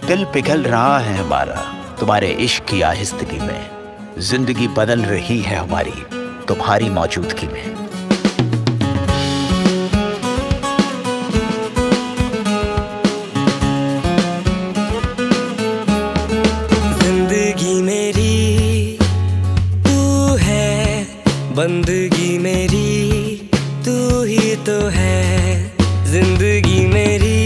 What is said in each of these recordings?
दिल पिघल रहा है हमारा तुम्हारे इश्क की आहिस्तगी में। जिंदगी बदल रही है हमारी तुम्हारी मौजूदगी में। जिंदगी मेरी तू है, बंदगी मेरी तू ही तो है। जिंदगी मेरी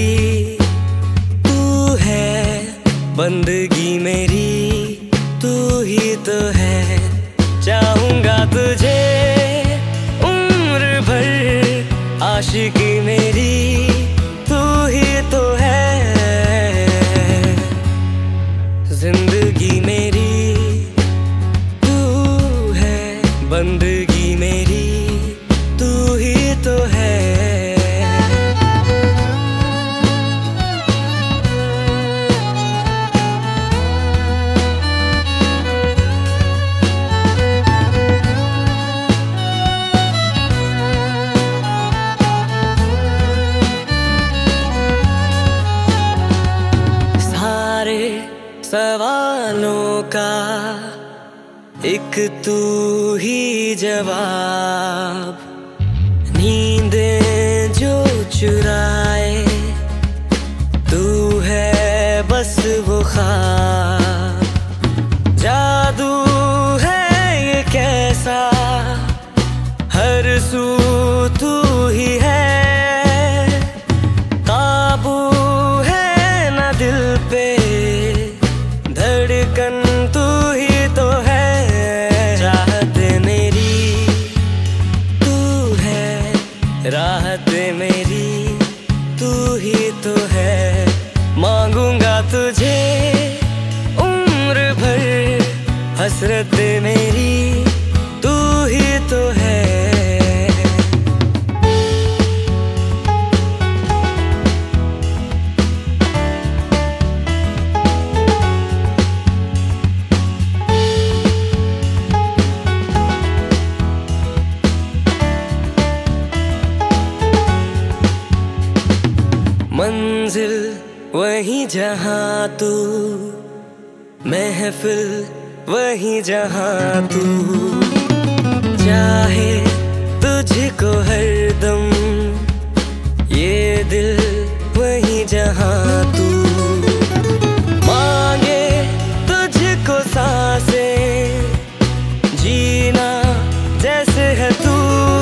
तू है, बंदगी मेरी तू ही तो है। चाहूंगा तुझे उम्र भर, आशिकी मेरी तू ही तो है। जिंदगी मेरी तू है, बंदगी मेरी तू ही तो है। सवालों का एक तू ही जवाब, नींदें जो चुराए तू है बस वो ख्वाब। जादू है ये कैसा, हर सू तू ही है। काबू है ना दिल पे, धड़कन तू ही तो है। चाहत मेरी तू है, राहत मेरी तू ही तो है। मांगूंगा तुझे उम्र भर, हसरत मेरी तू ही तो है। मंजिल वही जहाँ तू, महफिल वही जहाँ तू। चाहे तुझको हरदम ये दिल वही जहाँ तू। मांगे तुझको सांसें, जीना जैसे है तू।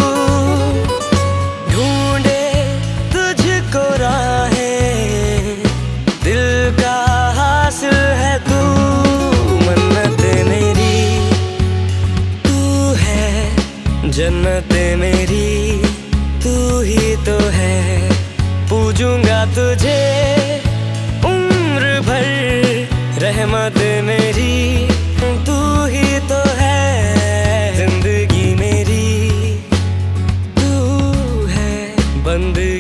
ढूंढे तुझको राहें, दिल का हासिल है तू। मन्नत मेरी तू है, जन्नत मेरी तू ही तो है। पूजूंगा तुझे उम्र भर, रहमत मेरी तू ही तो है। जिंदगी मेरी तू है, बंद